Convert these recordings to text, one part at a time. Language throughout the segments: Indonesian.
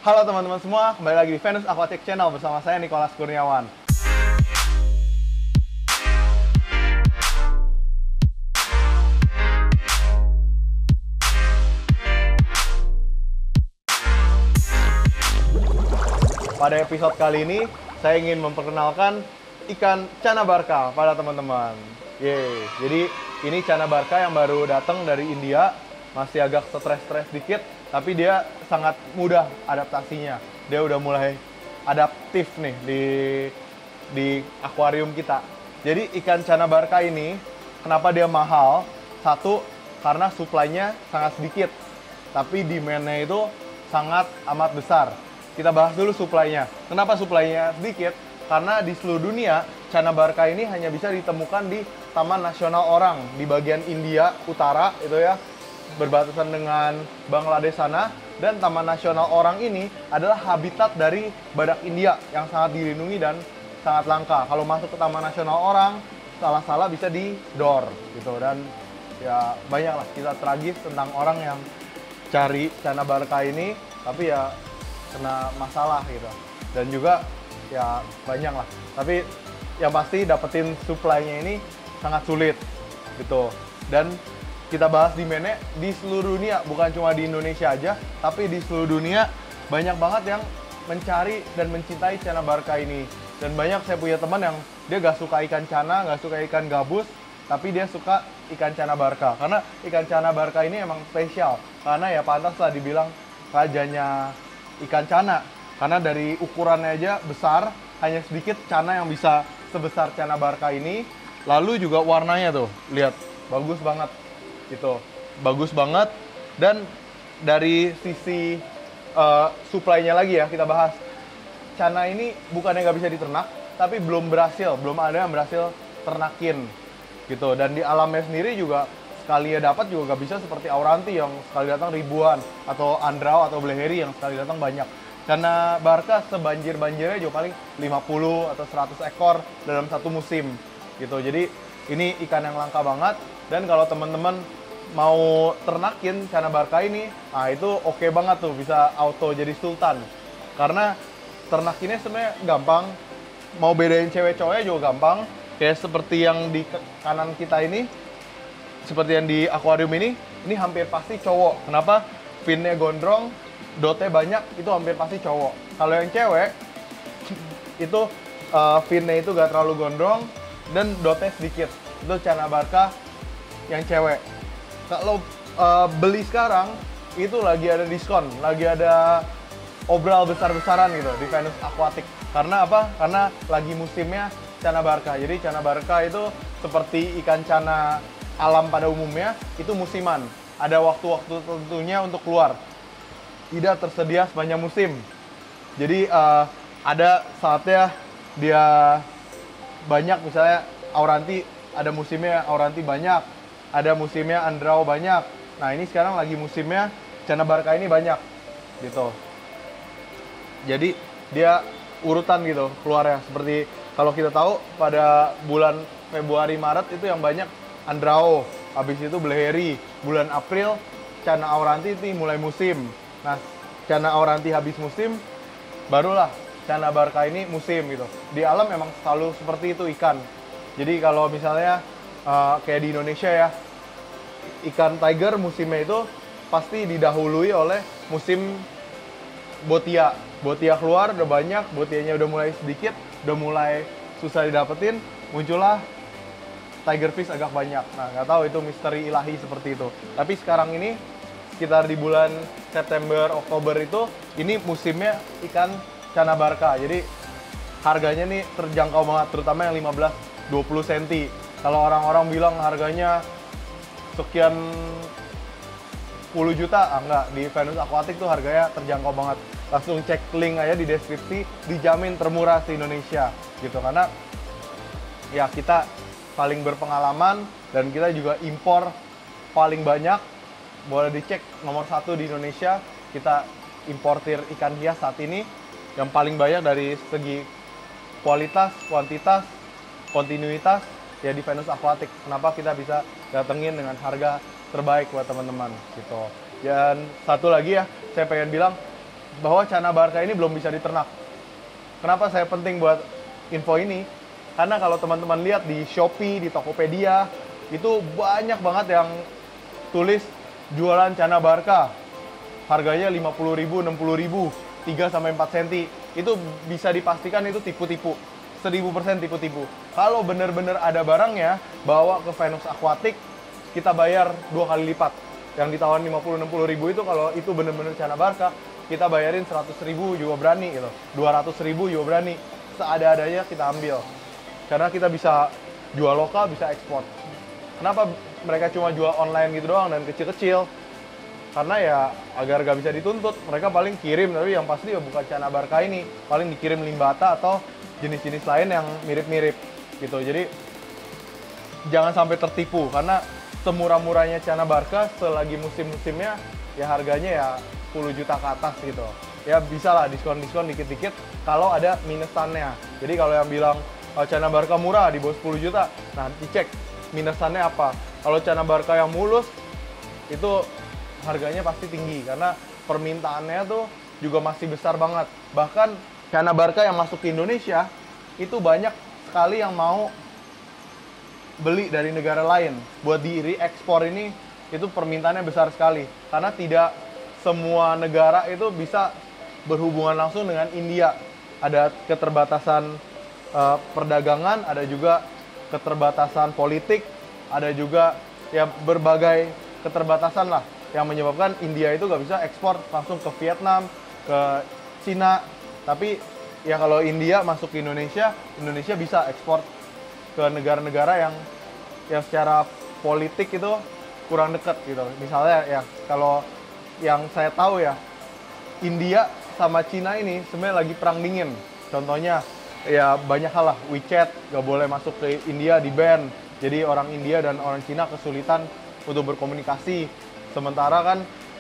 Halo teman-teman semua, kembali lagi di Venus Aquatic Channel bersama saya Nicholas Kurniawan. Pada episode kali ini, saya ingin memperkenalkan ikan Chanabarca pada teman-teman. Yeay, jadi ini Chanabarca yang baru datang dari India, masih agak stres-stres dikit, tapi dia sangat mudah adaptasinya. Dia udah mulai adaptif nih di akuarium kita. Jadi ikan Chanabarca ini, kenapa dia mahal? Satu, karena suplainya sangat sedikit, tapi demand-nya itu sangat amat besar. Kita bahas dulu suplainya. Kenapa suplainya sedikit? Karena di seluruh dunia, Chanabarca ini hanya bisa ditemukan di Taman Nasional Orang di bagian India Utara, itu ya, berbatasan dengan Bangladesh sana. Dan Taman Nasional Orang ini adalah habitat dari badak India yang sangat dilindungi dan sangat langka. Kalau masuk ke Taman Nasional Orang, salah-salah bisa didor gitu. Dan ya banyaklah kisah tragis tentang orang yang cari Chanabarca ini, tapi ya kena masalah gitu. Dan juga ya banyak lah. Tapi yang pasti dapetin supply-nya ini sangat sulit gitu. Dan kita bahas demand-nya di seluruh dunia, bukan cuma di Indonesia aja, tapi di seluruh dunia banyak banget yang mencari dan mencintai Chanabarca ini. Dan banyak saya punya teman yang dia gak suka ikan cana, gak suka ikan gabus, tapi dia suka ikan Chanabarca. Karena ikan Chanabarca ini emang spesial, karena ya pantas lah dibilang rajanya ikan cana. Karena dari ukurannya aja besar, hanya sedikit cana yang bisa sebesar Chanabarca ini. Lalu juga warnanya tuh, lihat, bagus banget gitu, bagus banget. Dan dari sisi supply-nya lagi ya, kita bahas. Cana ini bukannya nggak bisa diternak, tapi belum ada yang berhasil ternakin gitu. Dan di alamnya sendiri juga sekali ya dapat juga nggak bisa seperti Auranti yang sekali datang ribuan, atau Andrao atau Bleheri yang sekali datang banyak. Chanabarca sebanjir-banjirnya juga paling 50 atau 100 ekor dalam satu musim gitu. Jadi ini ikan yang langka banget. Dan kalau teman-teman mau ternakin Chanabarca ini, nah itu oke banget tuh, bisa auto jadi sultan. Karena ternakinnya sebenarnya gampang, mau bedain cewek cowoknya juga gampang. Kayak seperti yang di kanan kita ini, seperti yang di akuarium ini hampir pasti cowok. Kenapa? Finnya gondrong, dotnya banyak, itu hampir pasti cowok. Kalau yang cewek, itu finnya itu gak terlalu gondrong dan dotnya sedikit. Itu Chanabarca yang cewek. Kalau beli sekarang, itu lagi ada diskon, lagi ada obral besar-besaran gitu di Venus Aquatic. Karena apa? Karena lagi musimnya Chanabarca. Jadi Chanabarca itu seperti ikan cana alam pada umumnya, itu musiman. Ada waktu-waktu tentunya untuk keluar. Tidak tersedia sepanjang musim. Jadi ada saatnya dia banyak, misalnya Auranti ada musimnya Auranti banyak, ada musimnya Andrao banyak. Nah ini sekarang lagi musimnya Chanabarca ini banyak gitu. Jadi dia urutan gitu keluarnya. Seperti kalau kita tahu pada bulan Februari Maret itu yang banyak Andrao, habis itu Bleheri. Bulan April Chana Auranti itu mulai musim. Nah Chana Auranti habis musim, barulah Chanabarca ini musim gitu. Di alam memang selalu seperti itu ikan. Jadi kalau misalnya kayak di Indonesia ya, ikan tiger musimnya itu pasti didahului oleh musim botia. Botia keluar udah banyak, botianya udah mulai sedikit, udah mulai susah didapetin, muncullah tiger fish agak banyak. Nah nggak tahu itu misteri ilahi seperti itu. Tapi sekarang ini sekitar di bulan September, Oktober itu, ini musimnya ikan Chanabarca. Jadi harganya nih terjangkau banget, terutama yang 15-20 cm. Kalau orang-orang bilang harganya sekian 10 juta, enggak. Di Venus Aquatic tuh harganya terjangkau banget. Langsung cek link aja di deskripsi, dijamin termurah di Indonesia gitu. Karena ya kita paling berpengalaman dan kita juga impor paling banyak. Boleh dicek nomor 1 di Indonesia, kita importir ikan hias saat ini yang paling banyak dari segi kualitas, kuantitas, kontinuitas ya di Venus Aquatic. Kenapa kita bisa datengin dengan harga terbaik buat teman-teman gitu. Dan satu lagi ya, saya pengen bilang bahwa Channa Barca ini belum bisa diternak. Kenapa saya penting buat info ini? Karena kalau teman-teman lihat di Shopee, di Tokopedia, itu banyak banget yang tulis jualan Channa Barca. Harganya 50.000, 60.000, 3 sampai 4 cm. Itu bisa dipastikan itu tipu-tipu. 1000% tipu-tipu. Kalau bener-bener ada barangnya, bawa ke Venus Aquatic, kita bayar 2 kali lipat. Yang ditawarin 50-60 ribu itu, kalau itu bener-bener Channa Barca, kita bayarin 100.000 juga berani gitu. 200.000 juga berani. Seada-adanya kita ambil. Karena kita bisa jual lokal, bisa ekspor. Kenapa mereka cuma jual online gitu doang dan kecil-kecil? Karena ya agar gak bisa dituntut, mereka paling kirim, tapi yang pasti ya bukan Channa Barca ini. Paling dikirim limbata atau jenis-jenis lain yang mirip-mirip gitu. Jadi jangan sampai tertipu, karena semurah-murahnya Channa Barca selagi musim-musimnya ya harganya ya 10 juta ke atas gitu. Ya bisa lah diskon-diskon dikit-dikit kalau ada minusannya. Jadi kalau yang bilang Channa Barca murah di bawah 10 juta, nah dicek minusannya apa. Kalau Channa Barca yang mulus itu harganya pasti tinggi karena permintaannya tuh juga masih besar banget. Bahkan Channa Barca yang masuk ke Indonesia itu banyak sekali yang mau beli dari negara lain buat di re-ekspor ini. Itu permintaannya besar sekali karena tidak semua negara itu bisa berhubungan langsung dengan India. Ada keterbatasan perdagangan, ada juga keterbatasan politik, ada juga ya berbagai keterbatasan lah yang menyebabkan India itu nggak bisa ekspor langsung ke Vietnam, ke Cina. Tapi ya kalau India masuk ke Indonesia, Indonesia bisa ekspor ke negara-negara yang secara politik itu kurang dekat gitu. Misalnya ya kalau yang saya tahu ya, India sama Cina ini sebenarnya lagi perang dingin. Contohnya ya banyak hal lah, WeChat nggak boleh masuk ke India, di ban. Jadi orang India dan orang Cina kesulitan untuk berkomunikasi. Sementara kan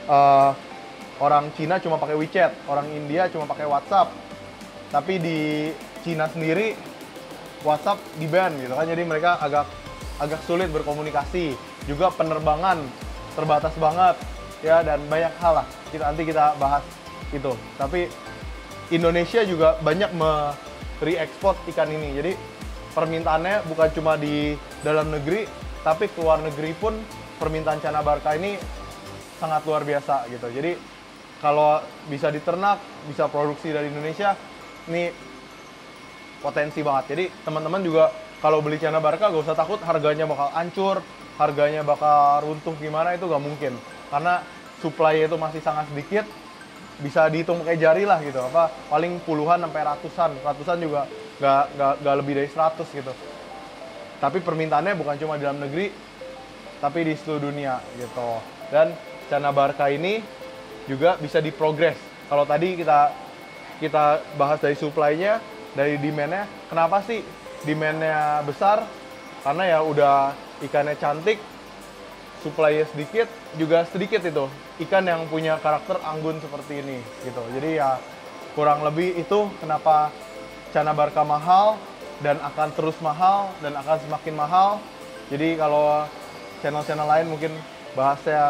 orang Cina cuma pakai WeChat, orang India cuma pakai WhatsApp. Tapi di Cina sendiri WhatsApp di ban gitu kan, jadi mereka agak sulit berkomunikasi. Juga penerbangan terbatas banget ya, dan banyak hal lah. Nanti kita bahas itu. Tapi Indonesia juga banyak re-ekspor ikan ini. Jadi permintaannya bukan cuma di dalam negeri, tapi ke luar negeri pun permintaan Channa Barca ini sangat luar biasa gitu. Jadi kalau bisa diternak, bisa produksi dari Indonesia, ini potensi banget. Jadi teman-teman juga kalau beli Channa Barca gak usah takut harganya bakal hancur, harganya bakal runtuh gimana, itu gak mungkin. Karena supply itu masih sangat sedikit, bisa dihitung pakai jari lah gitu. Apa paling puluhan sampai ratusan juga gak lebih dari 100 gitu. Tapi permintaannya bukan cuma di dalam negeri, tapi di seluruh dunia gitu. Dan Channa Barca ini juga bisa diprogres. Kalau tadi kita bahas dari supply-nya, dari demand-nya. Kenapa sih demand-nya besar? Karena ya udah ikannya cantik, supply-nya sedikit, juga sedikit itu ikan yang punya karakter anggun seperti ini gitu. Jadi ya kurang lebih itu kenapa Channa Barca mahal dan akan terus mahal dan akan semakin mahal. Jadi kalau channel-channel lain mungkin bahasnya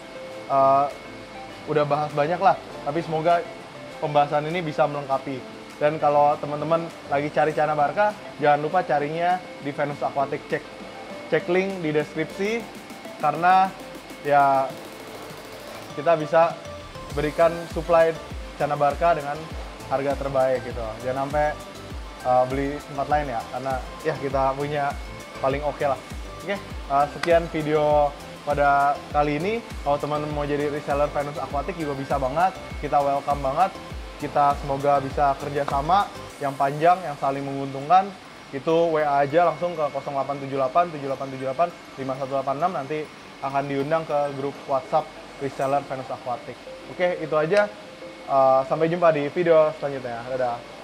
udah bahas banyak lah, tapi semoga pembahasan ini bisa melengkapi. Dan kalau teman-teman lagi cari Channa Barca, jangan lupa carinya di Venus Aquatic. Cek link di deskripsi, karena ya kita bisa berikan supply Channa Barca dengan harga terbaik gitu. Jangan sampai beli tempat lain ya, karena ya kita punya paling oke lah. Oke, sekian video pada kali ini. Kalau teman-teman mau jadi reseller Venus Aquatic juga bisa banget, kita welcome banget. Kita semoga bisa kerjasama yang panjang, yang saling menguntungkan. Itu WA aja langsung ke 0878 7878 5186, nanti akan diundang ke grup WhatsApp reseller Venus Aquatic. Oke, itu aja. Sampai jumpa di video selanjutnya. Dadah.